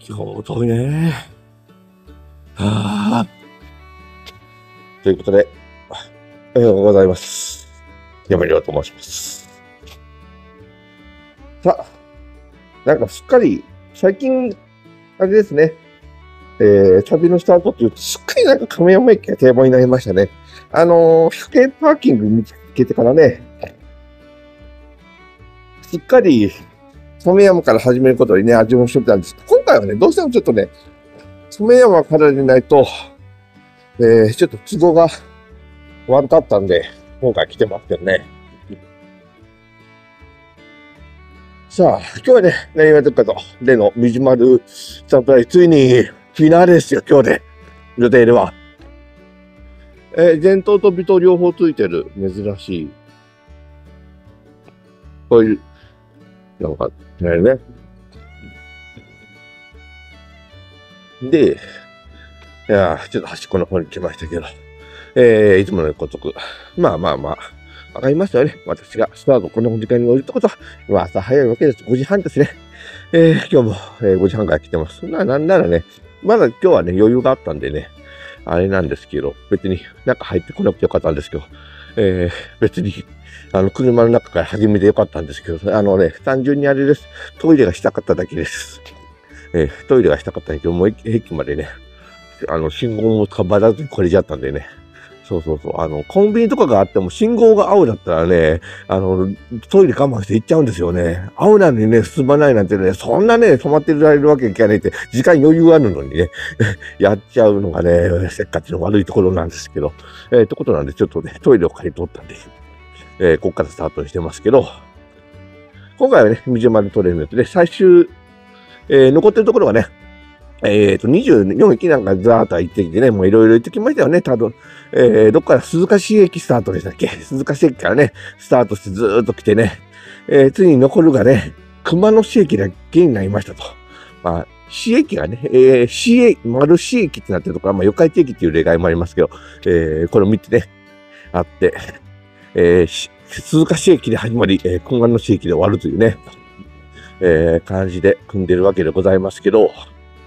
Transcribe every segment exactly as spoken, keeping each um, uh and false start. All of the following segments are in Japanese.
今日も遠いね。はあ。ということで、おはようございます。山亮と申します。さあ、なんかすっかり、最近、あれですね、えー、旅のスタートっていうと、すっかりなんか亀山駅が定番になりましたね。あのー、府警パーキング見つけてからね、すっかり、染山から始めることにね、味もしてたんですけど、今回はね、どうしてもちょっとね、染山からでないと、えー、ちょっと都合が悪かったんで、今回来てますけどね。さあ、今日はね、何が出るかと、例のミジュマルサプライズ、ついにフィナーレですよ、今日で。予定では。えー、前頭と尾頭両方ついてる、珍しい。こういう、なんか、ね。で、いやー、ちょっと端っこの方に来ましたけど、えー、いつものごとく、まあまあまあ、わかりましたよね。私がスタートこの時間に降りるってことは、今朝早いわけです。ごじはんですね。えー、今日も、えー、ごじはんから来てます。な、なんならね、まだ今日はね、余裕があったんでね、あれなんですけど、別になんか入ってこなくてよかったんですけど、えー、別に、あの、車の中から始めてよかったんですけど、あのね、単純にあれです。トイレがしたかっただけです。えー、トイレがしたかったんだけど、もう駅までね、あの、信号もかばらずにこれちゃったんでね。そうそうそう。あの、コンビニとかがあっても信号が青だったらね、あの、トイレ我慢して行っちゃうんですよね。青なのにね、進まないなんてね、そんなね、止まってられるわけいかないって、時間余裕あるのにね、やっちゃうのがね、せっかちの悪いところなんですけど。えー、ってことなんで、ちょっとね、トイレを借り取ったんで、えー、ここからスタートにしてますけど、今回はね、ミジュマルトレインで、最終、えー、残ってるところがね、えっと、にじゅうよん駅なんかザーッと行ってきてね、もういろいろ行ってきましたよね、多分。えー、どっから鈴鹿市駅スタートでしたっけ？鈴鹿市駅からね、スタートしてずーっと来てね、えー、次に残るがね、熊野市駅だけになりましたと。まあ、市駅がね、えー、市駅、丸市駅ってなってるところは、まあ、四日市駅っていう例外もありますけど、えー、これを見てね、あって、えー、鈴鹿市駅で始まり、えー、熊野市駅で終わるというね、えー、感じで組んでるわけでございますけど、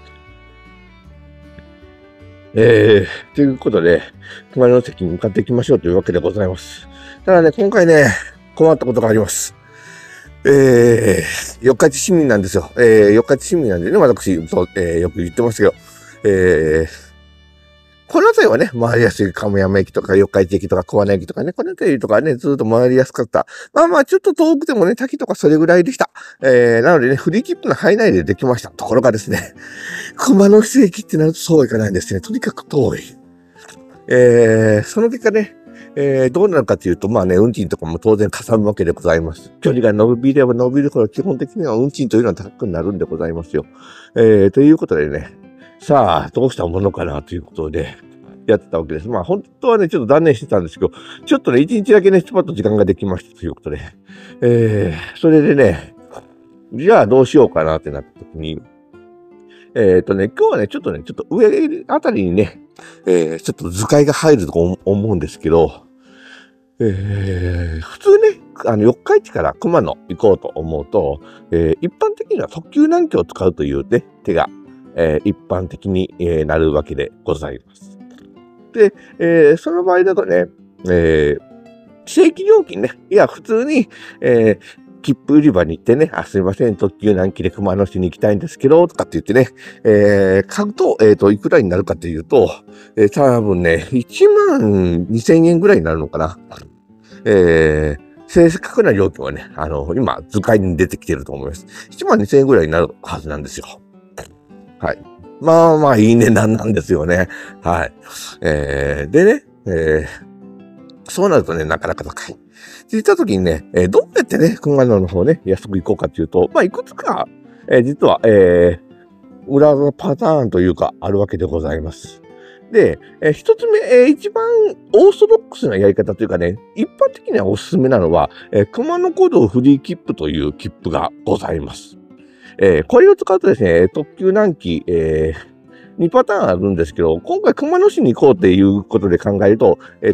えー、ということで、熊野関に向かっていきましょうというわけでございます。ただね、今回ね、困ったことがあります。えー、四日市市民なんですよ。えー、四日市市民なんでね、私、そう、えー、よく言ってますけど、えー、この辺りはね、回りやすい亀山駅とか四日市駅とか小金駅とかね、この辺りとかね、ずっと回りやすかった。まあまあ、ちょっと遠くてもね、滝とかそれぐらいでした。えー、なのでね、フリー切符の範囲内でできました。ところがですね、熊野市駅ってなるとそうはいかないんですね。とにかく遠い。えー、その結果ね、えー、どうなるかというと、まあね、運賃とかも当然かさむわけでございます。距離が伸びれば伸びるほど基本的には運賃というのは高くなるんでございますよ。えー、ということでね、さあ、どうしたものかなということで、やってたわけです。まあ本当はね、ちょっと断念してたんですけど、ちょっとね、一日だけね、ちょっと時間ができましたということで、えー、それでね、じゃあどうしようかなってなった時に、えっとね、今日はね、ちょっとね、ちょっと上あたりにね、えー、ちょっと図解が入ると思うんですけど、えー、普通ね、あの、四日市から熊野行こうと思うと、えー、一般的には特急南紀を使うというね、手が、えー、一般的に、えー、なるわけでございます。で、えー、その場合だとね、えー、正規料金ね、いや、普通に、えー、切符売り場に行ってね、あ、すいません、特急南紀で熊野市に行きたいんですけど、とかって言ってね、えー、買うと、えっと、いくらになるかというと、えー、多分ね、いちまんにせんえんぐらいになるのかな。えー、正確な料金はね、あの、今、図解に出てきてると思います。いちまんにせんえんぐらいになるはずなんですよ。はい。まあまあ、いい値段なんですよね。はい。えー、でね、えー、そうなるとね、なかなか高い。って言った時にね、えー、どうやってね、熊野の方ね、安く行こうかっていうと、まあ、いくつか、えー、実は、えー、裏のパターンというか、あるわけでございます。で、えー、一つ目、えー、一番オーソドックスなやり方というかね、一般的にはおすすめなのは、えー、熊野古道フリー切符という切符がございます。えー、これを使うとですね、特急南紀、えー、にパターンあるんですけど、今回熊野市に行こうっていうことで考えると、えっと、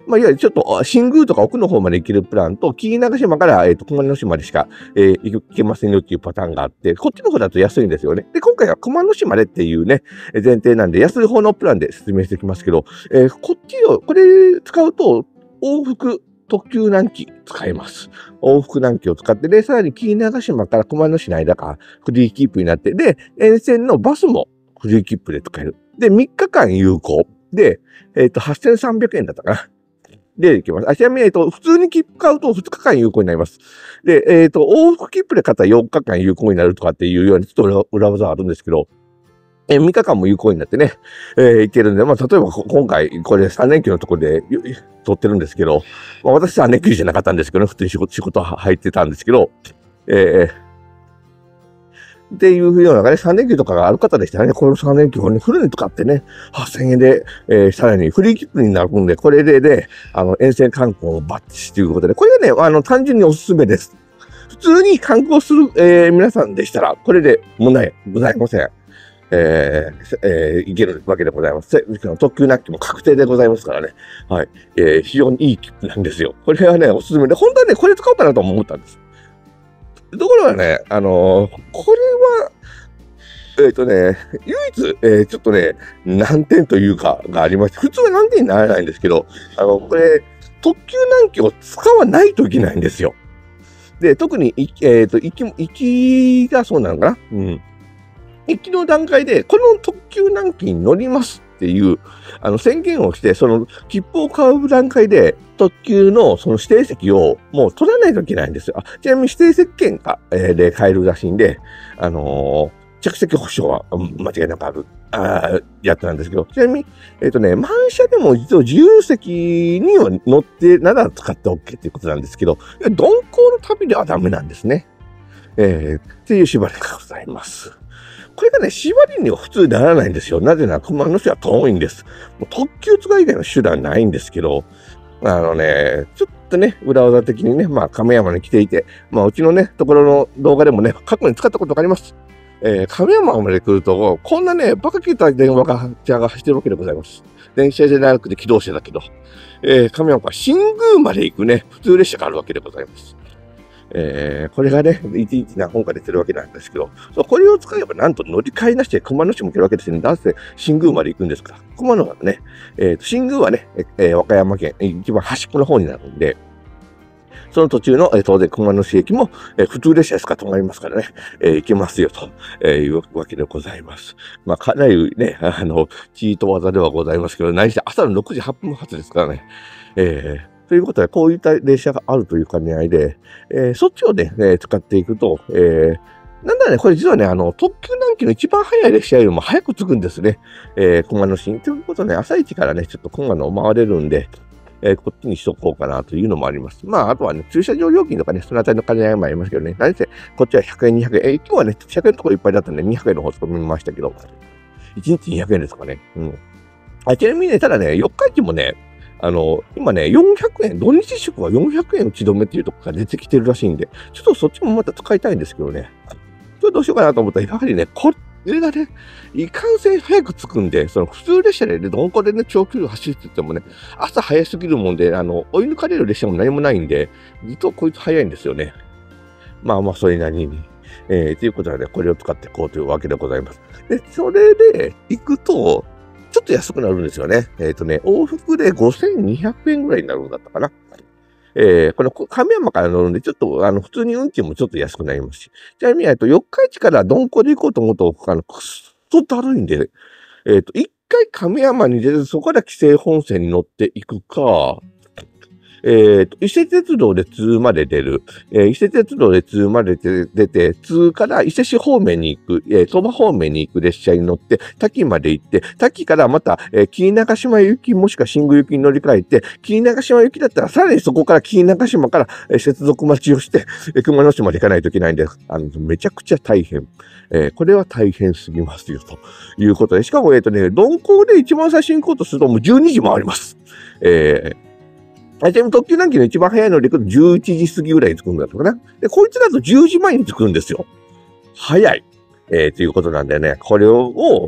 まあ、いわゆるちょっと、新宮とか奥の方まで行けるプランと、紀伊長島から、えっと、熊野島でしか、えー、行けませんよっていうパターンがあって、こっちの方だと安いんですよね。で、今回は熊野島でっていうね、前提なんで、安い方のプランで説明していきますけど、えー、こっちを、これ使うと、往復、特急南紀使えます。往復南紀を使って、で、さらに紀伊長島から熊野市の間がフリーキープになって、で、沿線のバスもフリーキープで使える。で、みっかかん有効。で、えっと、はっせんさんびゃくえんだったかな。で、行きます。あ、ちなみに、えっと、普通に切符買うとふつかかん有効になります。で、えっと、往復切符で買ったらよっかかん有効になるとかっていうように、ちょっと裏技あるんですけど、えー、みっかかんも有効になってね、えー、いけるんで、まあ、例えば今回、これさんれんきゅうのところで撮ってるんですけど、まあ、私さんれんきゅうじゃなかったんですけどね、普通に仕事、仕事入ってたんですけど、えー、っていうようなね、さんれんきゅうとかがある方でしたらね、このさんれんきゅうをね、フルに使ってね、はっせんえんで、えー、さらにフリーキップになるんで、これでね、あの、沿線観光をバッチということで、これがね、あの、単純におすすめです。普通に観光する、えー、皆さんでしたら、これで問題ございません。えー、えー、いけるわけでございます。特急ナッキも確定でございますからね。はい。えー、非常にいい切符なんですよ。これはね、おすすめで、本当はね、これ使おうかなと思ったんです。ところがね、あのー、これは、えっ、ー、とね、唯一、えー、ちょっとね、難点というか、がありまして、普通は難点にならないんですけど、あの、これ、特急南紀を使わないといけないんですよ。で、特に、えっ、ー、と、行き、行きがそうなのかな？うん。行きの段階で、この特急南紀に乗りますっていう、あの、宣言をして、その、切符を買う段階で、特急のその指定席をもう取らないといけないんですよ。あ、ちなみに指定席券が、えー、で買えるらしいんで、あのー、着席保証は間違いなくある、あやつなんですけど、ちなみに、えっ、ー、とね、満車でも実は自由席には乗ってなら使って OK っていうことなんですけど、鈍行の旅ではダメなんですね。えー、っていう縛りがございます。これがね、縛りには普通ならないんですよ。なぜなら熊野市は遠いんです。もう特急使い以外の手段ないんですけど、あのね、ちょっとね、裏技的にね、まあ亀山に来ていて、まあうちのね、ところの動画でもね、過去に使ったことがあります。えー、亀山まで来ると、こんなね、バカ切った電話が、じゃが走ってるわけでございます。電車じゃなくて機動車だけど、えー、亀山から新宮まで行くね、普通列車があるわけでございます。えー、これがね、いちにち何本か出てるわけなんですけど、そうこれを使えばなんと乗り換えなしで熊野市も行けるわけですね。なぜ新宮まで行くんですから。熊野はね、えーと、新宮はね、えー、和歌山県、一番端っこの方になるんで、その途中の、えー、当然熊野市駅も、えー、普通列車しか止まりますからね、えー、行けますよと、えー、いうわけでございます。まあ、かなりね、あの、チート技ではございますけど、何して朝のろくじはっぷん発ですからね。えーということで、こういった列車があるという兼ね合いで、えー、そっちをね、えー、使っていくと、えー、なんだね、これ実はね、あの、特急南紀の一番早い列車よりも早く着くんですね。えー、熊野市に。ということで、ね、朝一からね、ちょっと熊野を回れるんで、えー、こっちにしとこうかなというのもあります。まあ、あとはね、駐車場料金とかね、そのあたりの兼ね合いもありますけどね、何せ、こっちはひゃくえん、にひゃくえん、えー、今日はね、ひゃくえんのところいっぱいだったんで、にひゃくえんの方とか見ましたけど、いちにちにひゃくえんですかね。うん。あ、ちなみにね、ただね、よっか市もね、あの、今ね、よんひゃくえん、土日祝はよんひゃくえん打ち止めっていうところが出てきてるらしいんで、ちょっとそっちもまた使いたいんですけどね。ちょっとどうしようかなと思ったら、やはりね、これがね、いかんせん早く着くんで、その普通列車でね、どんこでね、長距離を走ってってもね、朝早すぎるもんで、あの、追い抜かれる列車も何もないんで、実はこいつ早いんですよね。まあまあ、それなりに。えー、ということでね、これを使っていこうというわけでございます。で、それで行くと、ちょっと安くなるんですよね。えっとね、往復でごせんにひゃくえんぐらいになるんだったかな。えー、この亀山から乗るんで、ちょっと、あの、普通に運賃もちょっと安くなりますし。ちなみに、えっと、四日市から鈍行で行こうと思うと、あの、くっそだるいんで、えっと、一回亀山に出て、そこから紀勢本線に乗っていくか、えっと、伊勢鉄道で通まで出る。えー、伊勢鉄道で通まで出て、通から伊勢市方面に行く、えー、鳥羽方面に行く列車に乗って、滝まで行って、滝からまた、えー、紀伊長島行きもしくは新宮行きに乗り換えて、紀伊長島行きだったら、さらにそこから紀伊長島から、えー、接続待ちをして、えー、熊野市まで行かないといけないんで、あの、めちゃくちゃ大変。えー、これは大変すぎますよ、ということで。しかも、えっとね、鈍行で一番最初に行こうとすると、もうじゅうにじ回ります。えーちなみに特急南紀の一番早いので行くとじゅういちじ過ぎぐらいに着くんだったかな。で、こいつだとじゅうじまえに着くんですよ。早い。えー、ということなんでね、これを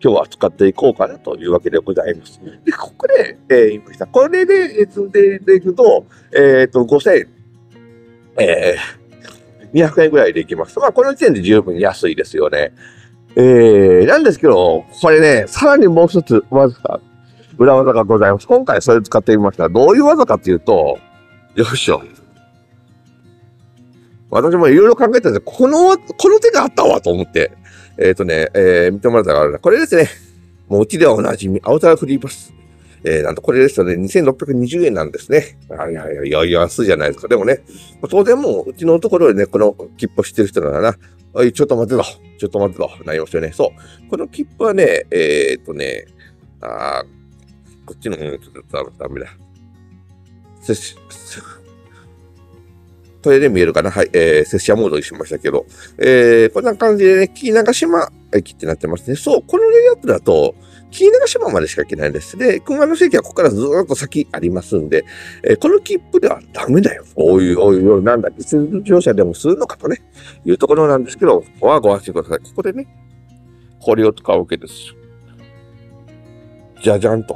今日は使っていこうかなというわけでございます。で、ここで、えー、言いました。これで、えー、積んでいくと、えっと、ごせん、えー、にひゃくえんぐらいでいきます。まあ、この時点で十分安いですよね。えー、なんですけど、これね、さらにもう一つ技、裏技がございます。今回それを使ってみました。どういう技かっていうと、よいしょ。私もいろいろ考えたんですけど、この、この手があったわと思って、えっとね、えー、見てもらったら、これですね。もううちではおなじみ、アウターフリーパス。えー、なんとこれですとね、にせんろっぴゃくにじゅうえんなんですね。あいやいやいや、安いじゃないですか。でもね、当然もう、うちのところでね、この切符を知ってる人ならな、おい、ちょっと待てろ、ちょっと待てろ、なりますよね。そう。この切符はね、えー、っとね、あこっちの、うん、ちょっとダメだ。せし、これで見えるかなはい、えー、拙者モードにしましたけど、えー、こんな感じでね、紀伊長島駅ってなってますね。そう、このレイアップだと、紀伊長島までしか行けないんです。で、熊野関はここからずーっと先ありますんで、えー、この切符ではダメだよ。こういう、こういう、なんだ、実乗車でもするのかとね、いうところなんですけど、ここはご安心ください。ここでね、これを使うわけです。じゃじゃんと。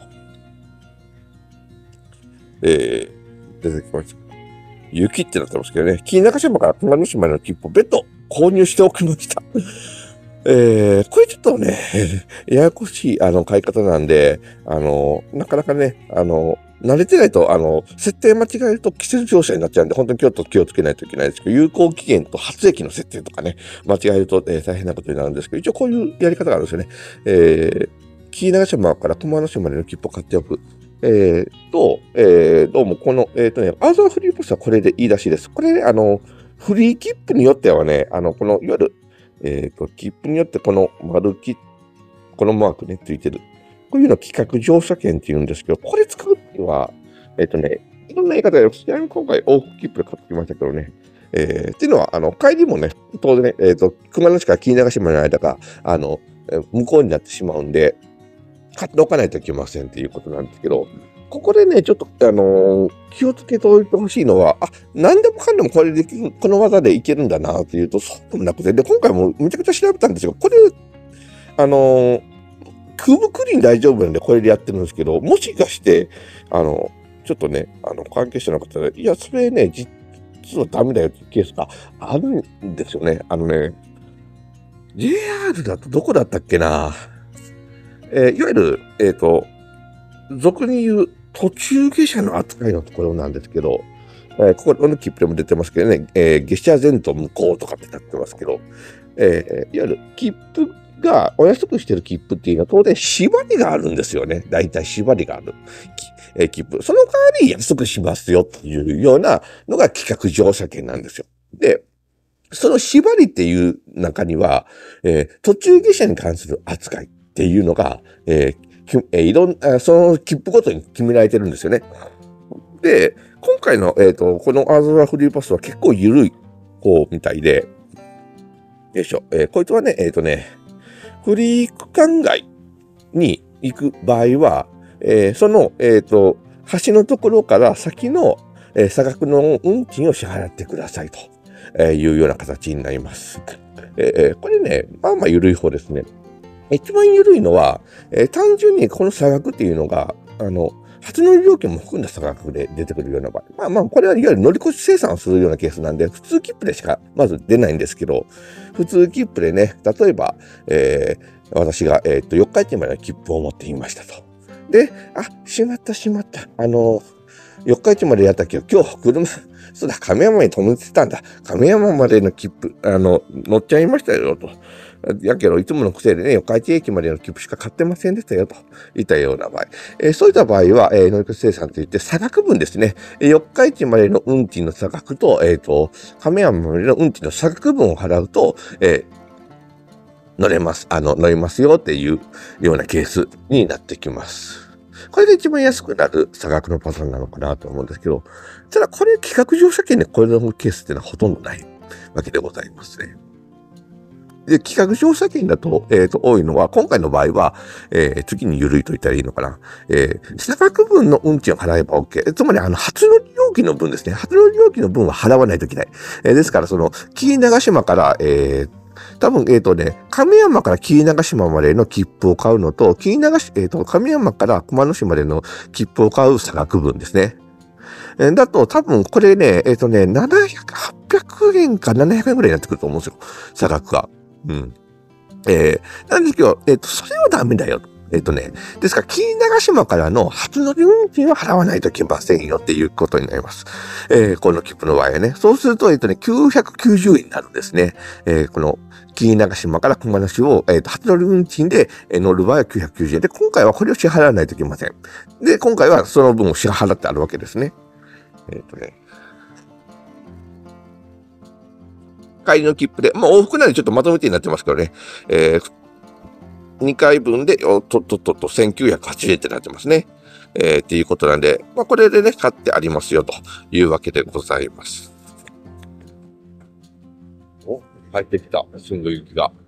えー、出てきました。雪ってなってますけどね、紀伊長島から熊野島の切符を別途購入しておきました。えー、これちょっとね、ややこしい、あの、買い方なんで、あの、なかなかね、あの、慣れてないと、あの、設定間違えると季節乗車になっちゃうんで、本当にちょっと気をつけないといけないですけど、有効期限と発駅の設定とかね、間違えると、えー、大変なことになるんですけど、一応こういうやり方があるんですよね。えー、紀伊長島から熊野島までの切符を買っておく。えー、と、えー、どうもこの、えっ、ー、とね、アーザーフリーパスはこれでいいらしいです。これ、あの、フリー切符によってはね、あの、この、いわゆる、えっ、ー、と、切符によってこの丸切、このマークね、ついてる。こういうの企画乗車券って言うんですけど、これ使うには、えっ、ー、とね、いろんな言い方があります。ちなみに今回往復切符で買ってきましたけどね。えー、っていうのは、あの、帰りもね、当然ね、えっ、ー、と、熊野市から紀伊長島の間が、あの、向こうになってしまうんで、買っておかないといけませんっていうことなんですけど、ここでね、ちょっと、あのー、気をつけておいてほしいのは、あ、何でもかんでもこれできる、この技でいけるんだなっていうと、そうでもなくて、で、今回もめちゃくちゃ調べたんですよ。これ、あのー、クーブクリーン大丈夫なんでこれでやってるんですけど、もしかして、あの、ちょっとね、あの、関係者の方で、いや、それね、実はダメだよっていうケースがあるんですよね。あのね、ジェイアール だとどこだったっけなえー、いわゆる、えっ、ー、と、俗に言う途中下車の扱いのところなんですけど、えー、ここの切符でも出てますけどね、えー、下車前と向こうとかってなってますけど、えー、いわゆる切符が、お安くしてる切符っていうのは当然縛りがあるんですよね。だいたい縛りがある。えー、切符。その代わり安くしますよっていうようなのが企画乗車券なんですよ。で、その縛りっていう中には、えー、途中下車に関する扱いっていうのが、えーえー、いろんな、その切符ごとに決められてるんですよね。で、今回の、えっと、このアーザーフリーパスは結構緩い方みたいで、よいしょ、えー、こいつはね、えっとね、フリー区間外に行く場合は、えー、その、えっと、橋のところから先の、えー、差額の運賃を支払ってくださいと、えー、いうような形になります。えー、これね、まあまあ緩い方ですね。一番緩いのは、えー、単純にこの差額っていうのが、あの、初乗り料金も含んだ差額で出てくるような場合。まあまあ、これはいわゆる乗り越し生産をするようなケースなんで、普通切符でしかまず出ないんですけど、普通切符でね、例えば、えー、私が、えっと、よっか市までの切符を持っていましたと。で、あ、しまったしまった。あの、よっか市までやったけど、今日車、そうだ、亀山に止めてたんだ。亀山までの切符、あの、乗っちゃいましたよ、と。やけど、いつもの癖でね、四日市駅までの切符しか買ってませんでしたよ、といったような場合。えー、そういった場合は、えー、乗り越し生産といって、差額分ですね。四日市までの運賃の差額と、えっと、亀山までの運賃の差額分を払うと、えー、乗れます。あの、乗りますよっていうようなケースになってきます。これで一番安くなる差額のパターンなのかなと思うんですけど、ただこれ企画乗車券でこれのケースっていうのはほとんどないわけでございますね。で、企画乗車券だと、えっと、多いのは、今回の場合は、えー、次に緩いと言ったらいいのかな。えー、差額分の運賃を払えば OK。つまり、あの、初乗り料金の分ですね。初乗り料金の分は払わないといけない。えー、ですから、その、紀伊長島から、えー、 多分、えっとね、亀山から紀伊長島までの切符を買うのと、紀伊長島、えっと、亀山から熊野市までの切符を買う差額分ですね。えーだと、多分これね、えっとね、ななひゃく、はっぴゃくえんかななひゃくえんぐらいになってくると思うんですよ。差額が。うん。えー、なんですけど、えっと、それはダメだよ。えっとね、ですから、紀伊長島からの初乗り運賃は払わないといけませんよっていうことになります。えー、この切符の場合はね。そうすると、えっとね、きゅうひゃくきゅうじゅうえんになるんですね。えー、この、紀伊長島から熊野市を、えっと、初乗り運賃で乗る場合はきゅうひゃくきゅうじゅうえんで、今回はこれを支払わないといけません。で、今回はその分を支払ってあるわけですね。えっとね。帰りの切符で、まあ往復なんでちょっとまとめてになってますけどね。えーにかいぶんで、おとっとっとっとせんきゅうひゃくはちじゅうえんってなってますね。えー、っていうことなんで、まあこれでね、買ってありますよというわけでございます。お、入ってきた、新宮行きが。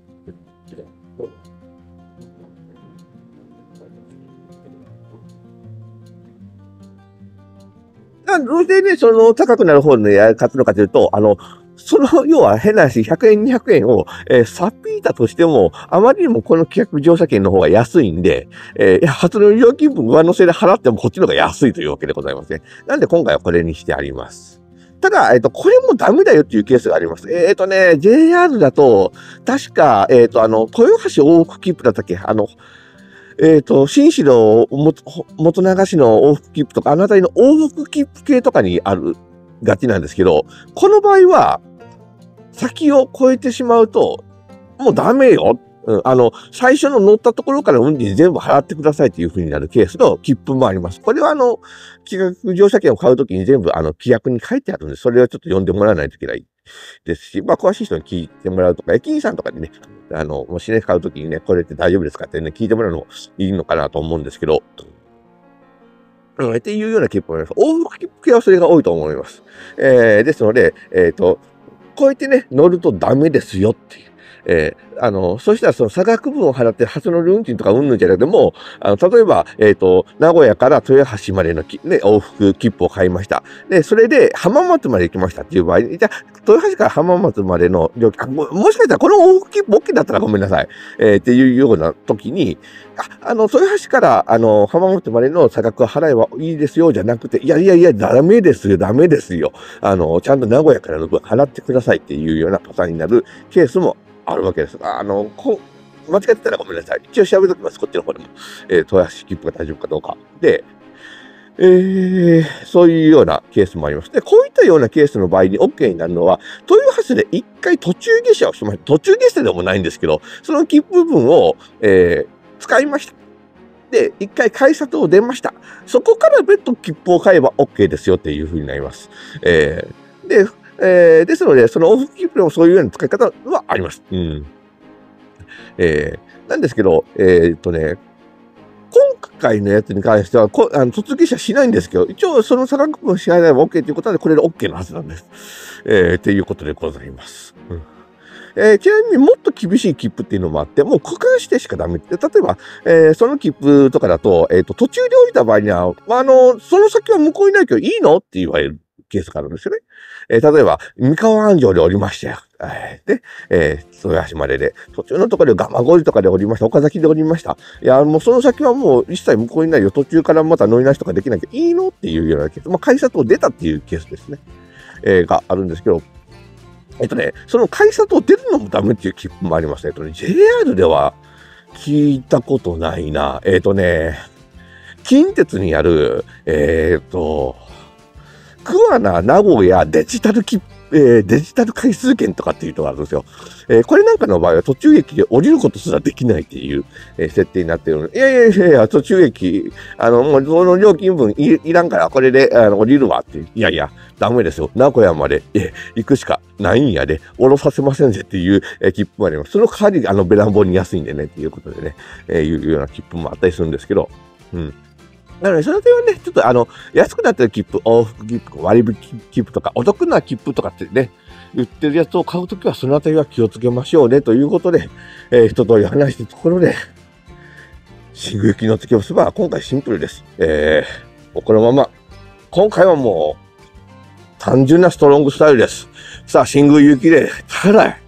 どうしてね、その高くなる方のやり方のかというと、あの、その、要は変な話、ひゃくえん、にひゃくえんを、えー、さっぴいたとしても、あまりにもこの規約乗車券の方が安いんで、えー、いや、初の料金分上乗せで払ってもこっちの方が安いというわけでございますね。なんで今回はこれにしてあります。ただ、えっと、これもダメだよっていうケースがあります。えっとね、ジェイアール だと、確か、えっと、あの、豊橋往復切符だったっけあの、えっと、新市の元長市の往復切符とか、あの辺りの往復切符系とかにあるがちなんですけど、この場合は、先を越えてしまうと、もうダメよ。うん、あの、最初の乗ったところから運賃全部払ってくださいという風になるケースの切符もあります。これはあの、規格乗車券を買うときに全部あの、規約に書いてあるんで、それをちょっと読んでもらわないといけないですし、まあ、詳しい人に聞いてもらうとか、駅員さんとかにね、あの、もしね、買うときにね、これって大丈夫ですかってね、聞いてもらうのもいいのかなと思うんですけど、うん、っていうような切符もあります。往復切符系はそれが多いと思います。えー、ですので、えっと、こうやってね、乗るとダメですよっていう。えー、あの、そしたらその差額分を払って初乗り運賃とかうんぬんじゃなくても、あの、例えば、えっと、名古屋から豊橋までのき、ね、往復切符を買いました。で、それで浜松まで行きましたっていう場合に、じゃあ、豊橋から浜松までの料金、あも、もしかしたらこの往復切符 OK だったらごめんなさい。えー、っていうような時に、あ、あの、豊橋から、あの、浜松までの差額を払えばいいですよ、じゃなくて、いやいやいや、ダメですよ、ダメですよ。あの、ちゃんと名古屋からの分払ってくださいっていうようなパターンになるケースもあるわけです。あの、こ間違ってたらごめんなさい。一応調べときます、こっちの方でも。えー、豊橋切符が大丈夫かどうか。で、えー、そういうようなケースもあります。で、こういったようなケースの場合に OK になるのは、豊橋で一回途中下車をしました。途中下車でもないんですけど、その切符分を、えー、使いました。で、一回改札を出ました。そこから別途切符を買えば OK ですよっていう風になります。えー、で、えー、ですので、その往復切符でもそういうような使い方はあります。うん。えー、なんですけど、えー、っとね、今回のやつに関しては、こあの突撃者しないんですけど、一応その差額分支払えば OK ということで、これで OK のはずなんです。えー、っていうことでございます。うんえー、ちなみにもっと厳しい切符っていうのもあって、もう区間指定しかダメって、例えば、えー、その切符とかだと、えっ、と、途中で降りた場合には、まあ、あの、その先は向こうにないけどいいのって言われるケースがあるんですよね。えー、例えば、三河安城で降りましたよ。えー、で、えー、豊橋までで、途中のところで蒲郡とかで降りました。岡崎で降りました。いや、もうその先はもう一切向こうにないよ。途中からまた乗り出しとかできなきゃいいのっていうようなケース。まあ、改札を出たっていうケースですね。えー、があるんですけど、えっとね、その改札を出るのもダメっていう切符もありますね。えっとね、ジェイアール では聞いたことないな。えっとね、近鉄にある、えっと、桑名名古屋デジタル切符、えー、デジタル回数券とかっていうのがあるんですよ。えー、これなんかの場合は途中駅で降りることすらできないっていう、えー、設定になっているので、いやいやいやいや、途中駅、あの、もうその料金分 い, いらんからこれであの降りるわっていう。いやいや、ダメですよ。名古屋まで、えー、行くしかないんやで、降ろさせませんぜっていう、えー、切符もあります。その代わり、あの、べらんぼうに安いんでねっていうことでね、えー、いうような切符もあったりするんですけど、うん。なので、その点はね、ちょっとあの、安くなってる切符、往復切符、割引切符とか、お得な切符とかってね、言ってるやつを買うときは、そのあたりは気をつけましょうね、ということで、えー、一通り話したところで、新宮行きの付き合わせは今回シンプルです。えー、このまま、今回はもう、単純なストロングスタイルです。さあ、新宮行きで、ただ、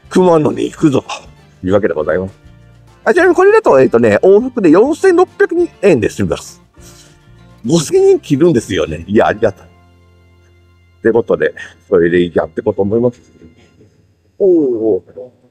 熊野に行くぞ、というわけでございます。あ、ちなみにこれだと、えっとね、往復でよんせんろっぴゃくえんで済みます。ごせんえん切るんですよね。いや、ありがたい。ってことで、それでいいやってこと思います。おー。